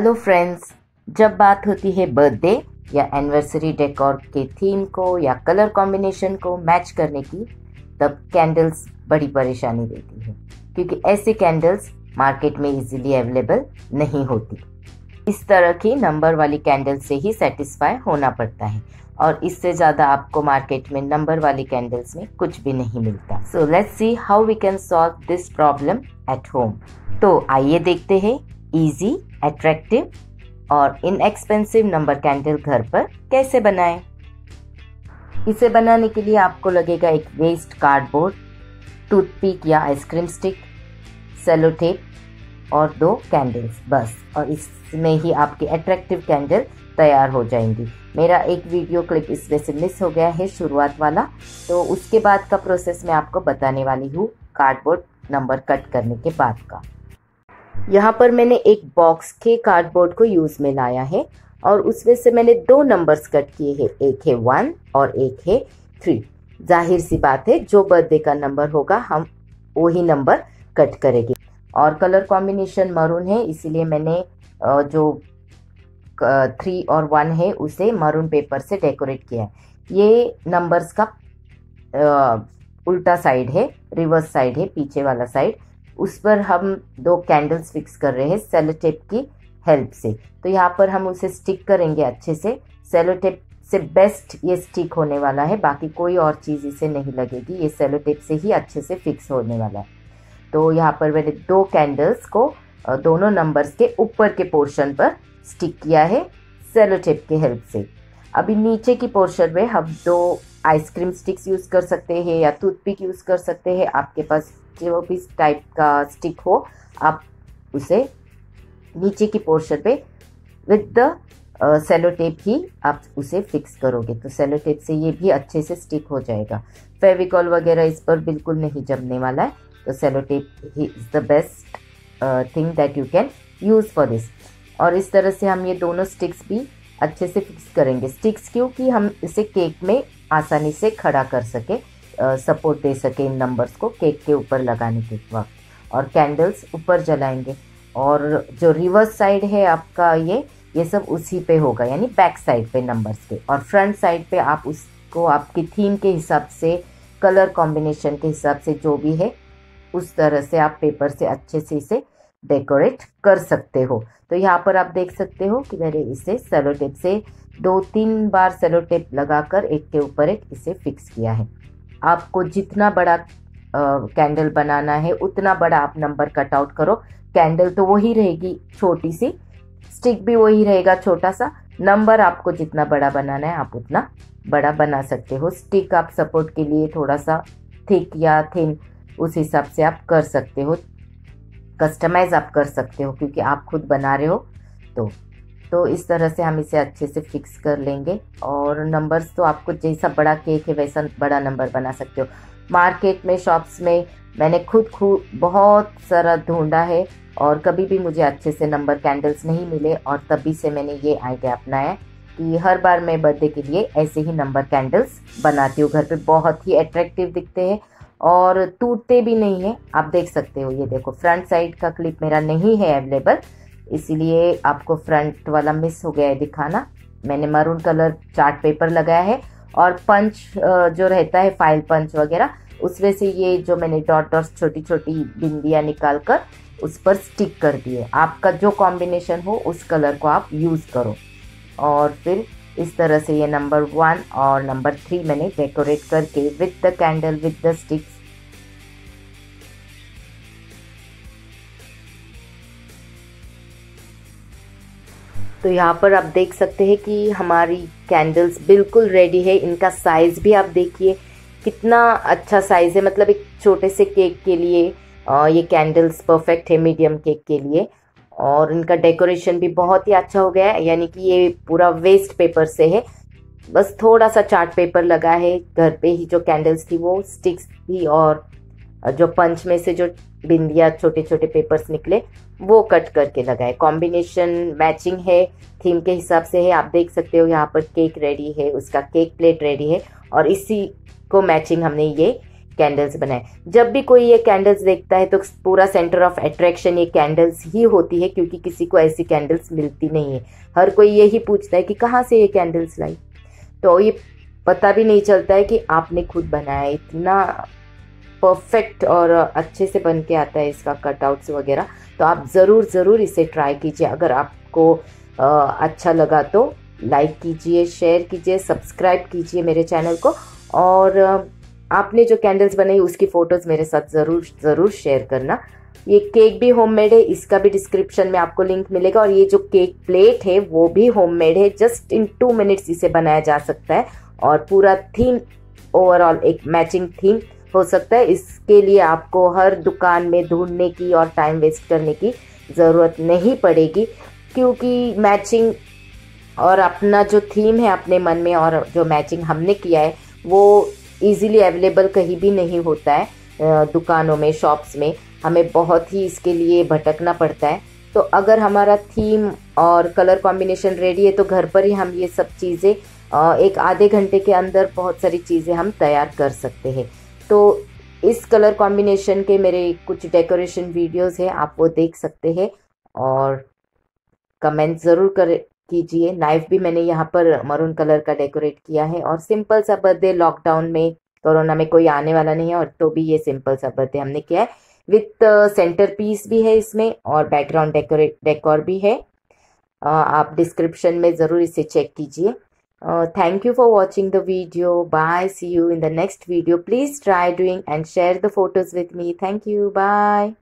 Hello friends, जब बात होती है बर्थडे या एनिवर्सरी डेकोर के थीम को या कलर कॉम्बिनेशन को मैच करने की, तब कैंडल्स बड़ी परेशानी देती है क्योंकि ऐसे कैंडल्स मार्केट में इजीली अवेलेबल नहीं होती। इस तरह की नंबर वाली कैंडल से ही सेटिस्फाई होना पड़ता है और इससे ज़्यादा आपको मार्केट में नंबर वाली कैंडल्स में कुछ भी नहीं मिलता। So let's see how we can solve this problem at home. तो आइए देखते हैं इजी, अट्रैक्टिव और इनएक्सपेंसिव नंबर कैंडल घर पर कैसे बनाएं। इसे बनाने के लिए आपको लगेगा एक वेस्ट कार्डबोर्ड, टूथपिक या आइसक्रीम स्टिक, सेलो टेप और 2 कैंडल्स बस। और इसमें ही आपकी अट्रैक्टिव कैंडल तैयार हो जाएंगी। मेरा एक वीडियो क्लिप इसमें से मिस हो गया है, शुरुआत वाला, तो उसके बाद का प्रोसेस मैं आपको बताने वाली हूँ कार्डबोर्ड नंबर कट करने के बाद का। यहाँ पर मैंने एक बॉक्स के कार्डबोर्ड को यूज़ में लाया है और उसमें से मैंने 2 नंबर्स कट किए हैं, एक है 1 और एक है 3। जाहिर सी बात है, जो बर्थडे का नंबर होगा हम वही नंबर कट करेंगे। और कलर कॉम्बिनेशन मरून है, इसीलिए मैंने जो 3 और 1 है उसे मरून पेपर से डेकोरेट किया है। ये नंबर्स का उल्टा साइड है, रिवर्स साइड है, पीछे वाला साइड। उस पर हम 2 कैंडल्स फिक्स कर रहे हैं सेलो टेप की हेल्प से। तो यहाँ पर हम उसे स्टिक करेंगे अच्छे से। सेलो टेप से बेस्ट ये स्टिक होने वाला है, बाकी कोई और चीज़ इसे नहीं लगेगी, ये सेलो टेप से ही अच्छे से फिक्स होने वाला है। तो यहाँ पर मैंने 2 कैंडल्स को दोनों नंबर्स के ऊपर के पोर्शन पर स्टिक किया है सेलो टेप की हेल्प से। अभी नीचे की पोर्शन में हम 2 आइसक्रीम स्टिक्स यूज़ कर सकते हैं या टूथपिक यूज़ कर सकते हैं। आपके पास जो भी टाइप का स्टिक हो, आप उसे नीचे की पोर्शन पे विद द सेलो टेप ही आप उसे फिक्स करोगे तो सेलो टेप से ये भी अच्छे से स्टिक हो जाएगा। फेविकॉल वगैरह इस पर बिल्कुल नहीं जमने वाला है, तो सेलो टेप ही is the best thing that you can use for this. और इस तरह से हम ये दोनों स्टिक्स भी अच्छे से फिक्स करेंगे। स्टिक्स क्योंकि हम इसे केक में आसानी से खड़ा कर सके, सपोर्ट दे सके इन नंबर्स को केक के ऊपर लगाने के वक्त। और कैंडल्स ऊपर जलाएंगे और जो रिवर्स साइड है आपका ये सब उसी पे होगा, यानी बैक साइड पे नंबर्स के। और फ्रंट साइड पे आप उसको आपकी थीम के हिसाब से, कलर कॉम्बिनेशन के हिसाब से जो भी है उस तरह से आप पेपर से अच्छे से इसे डेकोरेट कर सकते हो। तो यहाँ पर आप देख सकते हो कि मैंने इसे सेलो टेप से 2-3 बार सेलो टेप लगाकर एक के ऊपर एक इसे फिक्स किया है। आपको जितना बड़ा कैंडल बनाना है उतना बड़ा आप नंबर कट आउट करो। कैंडल तो वही रहेगी छोटी सी, स्टिक भी वही रहेगा छोटा सा। नंबर आपको जितना बड़ा बनाना है आप उतना बड़ा बना सकते हो। स्टिक आप सपोर्ट के लिए थोड़ा सा थिक या थिन उस हिसाब से आप कर सकते हो, कस्टमाइज आप कर सकते हो क्योंकि आप खुद बना रहे हो। तो इस तरह से हम इसे अच्छे से फिक्स कर लेंगे। और नंबर्स तो आपको जैसा बड़ा केक है वैसा बड़ा नंबर बना सकते हो। मार्केट में, शॉप्स में मैंने खुद बहुत सारा ढूंढा है और कभी भी मुझे अच्छे से नंबर कैंडल्स नहीं मिले, और तभी से मैंने ये आइडिया अपनाया कि हर बार मैं बर्थडे के लिए ऐसे ही नंबर कैंडल्स बनाती हूँ। घर पे बहुत ही अट्रैक्टिव दिखते हैं और टूटते भी नहीं है। आप देख सकते हो, ये देखो फ्रंट साइड का क्लिप मेरा नहीं है अवेलेबल, इसीलिए आपको फ्रंट वाला मिस हो गया है दिखाना। मैंने मरून कलर चार्ट पेपर लगाया है और पंच जो रहता है फाइल पंच वगैरह, उसमें से ये जो मैंने डॉट छोटी छोटी बिंदियाँ निकाल कर उस पर स्टिक कर दिए। आपका जो कॉम्बिनेशन हो उस कलर को आप यूज़ करो। और फिर इस तरह से ये नंबर 1 और नंबर 3 मैंने डेकोरेट करके with the candle with the sticks तो यहाँ पर आप देख सकते हैं कि हमारी कैंडल्स बिल्कुल रेडी है। इनका साइज़ भी आप देखिए कितना अच्छा साइज़ है, मतलब एक छोटे से केक के लिए ये कैंडल्स परफेक्ट है, मीडियम केक के लिए। और इनका डेकोरेशन भी बहुत ही अच्छा हो गया है, यानी कि ये पूरा वेस्ट पेपर से है, बस थोड़ा सा चार्ट पेपर लगा है। घर पे ही जो कैंडल्स थी वो स्टिक्स थी और जो पंच में से जो बिंदिया छोटे छोटे पेपर्स निकले वो कट करके लगाए। कॉम्बिनेशन मैचिंग है, थीम के हिसाब से है। आप देख सकते हो यहाँ पर केक रेडी है, उसका केक प्लेट रेडी है और इसी को मैचिंग हमने ये कैंडल्स बनाए। जब भी कोई ये कैंडल्स देखता है तो पूरा सेंटर ऑफ अट्रैक्शन ये कैंडल्स ही होती है, क्योंकि किसी को ऐसी कैंडल्स मिलती नहीं है। हर कोई यही पूछता है कि कहाँ से ये कैंडल्स लाई, तो ये पता भी नहीं चलता है कि आपने खुद बनाया। इतना परफेक्ट और अच्छे से बन के आता है इसका कटआउट्स वगैरह। तो आप ज़रूर इसे ट्राई कीजिए। अगर आपको अच्छा लगा तो लाइक कीजिए, शेयर कीजिए, सब्सक्राइब कीजिए मेरे चैनल को, और आपने जो कैंडल्स बनाई उसकी फ़ोटोज़ मेरे साथ ज़रूर शेयर करना। ये केक भी होममेड है, इसका भी डिस्क्रिप्शन में आपको लिंक मिलेगा। और ये जो केक प्लेट है वो भी होममेड है, जस्ट इन 2 मिनट्स इसे बनाया जा सकता है। और पूरा थीम ओवरऑल एक मैचिंग थीम हो सकता है। इसके लिए आपको हर दुकान में ढूंढने की और टाइम वेस्ट करने की ज़रूरत नहीं पड़ेगी, क्योंकि मैचिंग और अपना जो थीम है अपने मन में और जो मैचिंग हमने किया है वो इजीली अवेलेबल कहीं भी नहीं होता है दुकानों में, शॉप्स में। हमें बहुत ही इसके लिए भटकना पड़ता है। तो अगर हमारा थीम और कलर कॉम्बिनेशन रेडी है तो घर पर ही हम ये सब चीज़ें एक आधे घंटे के अंदर बहुत सारी चीज़ें हम तैयार कर सकते हैं। तो इस कलर कॉम्बिनेशन के मेरे कुछ डेकोरेशन वीडियोस है, आप वो देख सकते हैं और कमेंट ज़रूर कर कीजिए। नाइफ भी मैंने यहाँ पर मरून कलर का डेकोरेट किया है, और सिंपल सा बर्थडे, लॉकडाउन में कोरोना में कोई आने वाला नहीं है, और तो भी ये सिंपल सा बर्थडे हमने किया है। विथ सेंटर पीस भी है इसमें और बैकग्राउंड डेकोर भी है। आप डिस्क्रिप्शन में ज़रूर इसे चेक कीजिए। Thank you for watching the video. Bye. See you in the next video. Please try doing and share the photos with me. Thank you. Bye.